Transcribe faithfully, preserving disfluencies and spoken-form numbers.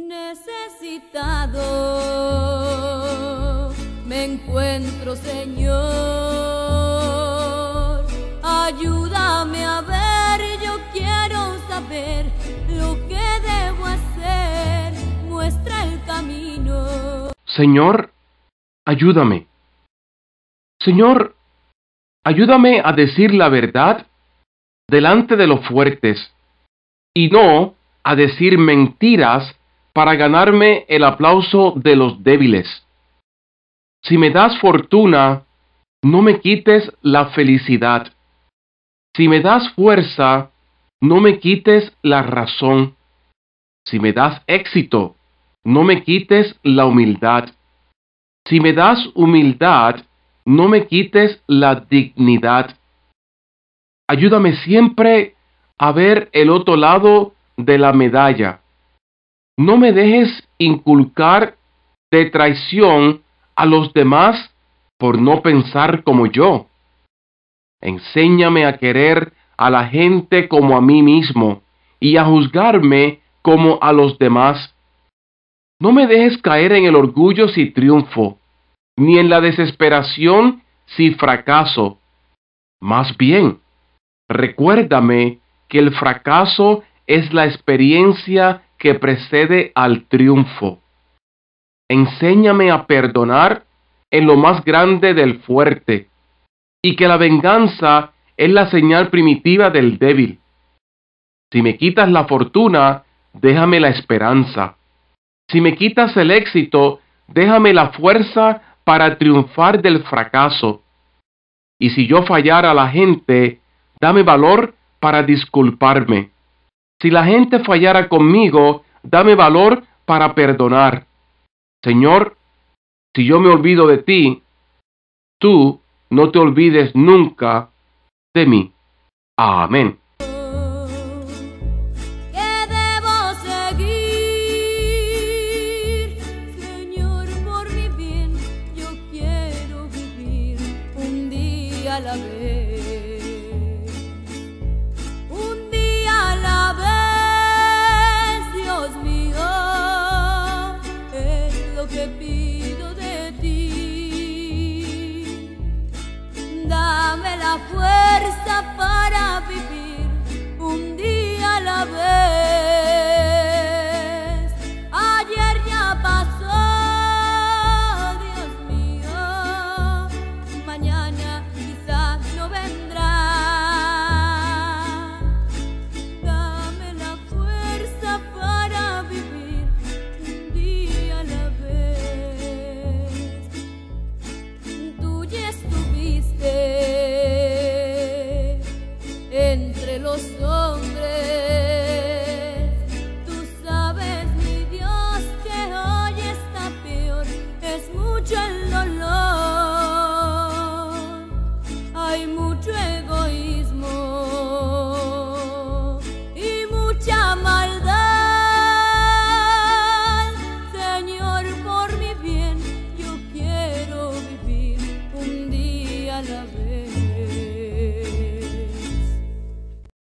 Necesitado me encuentro, Señor. Ayúdame a ver, yo quiero saber lo que debo hacer. Muestra el camino. Señor, ayúdame. Señor, ayúdame a decir la verdad delante de los fuertes y no a decir mentiras para ganarme el aplauso de los débiles. Si me das fortuna, no me quites la felicidad. Si me das fuerza, no me quites la razón. Si me das éxito, no me quites la humildad. Si me das humildad, no me quites la dignidad. Ayúdame siempre a ver el otro lado de la medalla. No me dejes inculcar de traición a los demás por no pensar como yo. Enséñame a querer a la gente como a mí mismo y a juzgarme como a los demás. No me dejes caer en el orgullo si triunfo, ni en la desesperación si fracaso. Más bien, recuérdame que el fracaso es la experiencia que precede al triunfo. Enséñame a perdonar en lo más grande del fuerte, y que la venganza es la señal primitiva del débil. Si me quitas la fortuna, déjame la esperanza. Si me quitas el éxito, déjame la fuerza para triunfar del fracaso. Y si yo fallara a la gente, dame valor para disculparme. Si la gente fallara conmigo, dame valor para perdonar. Señor, si yo me olvido de ti, tú no te olvides nunca de mí. Amén. ¿Qué debo seguir? Señor, por mi bien, yo quiero vivir un día a la vez. Un día a la vez, Dios mío, es lo que pido de ti. Dame la fuerza para vivir un día a la vez. Ayer ya pasó, Dios mío, mañana quizás no vendrá. Dame la fuerza para vivir un día a la vez. Tú ya estuviste entre los dos.